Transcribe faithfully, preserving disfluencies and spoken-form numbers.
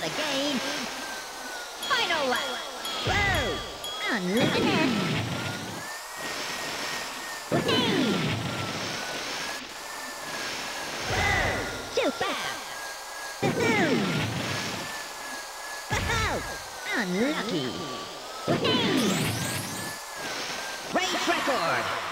Not again. Final lap. Whoa. Unlucky. Whoopee. Whoa. Too fast. Woohoo. Woohoo. Unlucky. Whoopee. Race record.